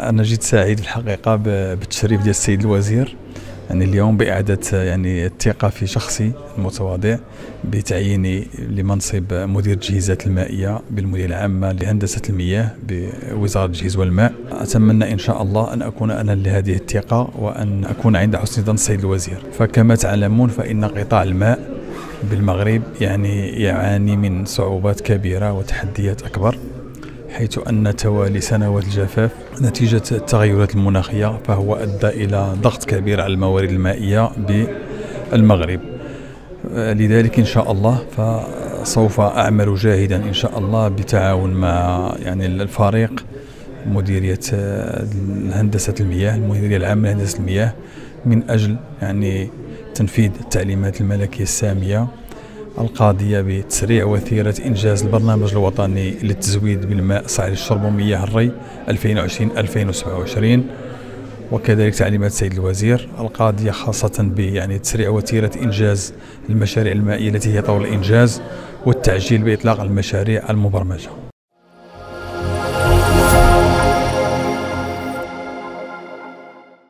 أنا جيت سعيد الحقيقة بالتشريف ديال السيد الوزير يعني اليوم بإعادة يعني الثقة في شخصي المتواضع بتعييني لمنصب مدير التجهيزات المائية بالمديرية العامة لهندسة المياه بوزارة التجهيز والماء. أتمنى إن شاء الله أن أكون أنا لهذه الثقة وأن أكون عند حسن ظن السيد الوزير. فكما تعلمون فإن قطاع الماء بالمغرب يعني يعاني من صعوبات كبيرة وتحديات أكبر، حيث أن توالي سنوات الجفاف نتيجة التغيرات المناخية فهو أدى إلى ضغط كبير على الموارد المائية بالمغرب. لذلك إن شاء الله فسوف أعمل جاهدا إن شاء الله بالتعاون مع يعني الفريق مديرية هندسة المياه، المديرية العامة لهندسة المياه، من أجل يعني تنفيذ التعليمات الملكية السامية القاضية بتسريع وتيرة إنجاز البرنامج الوطني للتزويد بالماء صالح للشرب ومياه الري 2020-2027، وكذلك تعليمات السيد الوزير القاضية خاصة يعني تسريع وتيرة إنجاز المشاريع المائية التي هي طور الإنجاز والتعجيل بإطلاق المشاريع المبرمجة.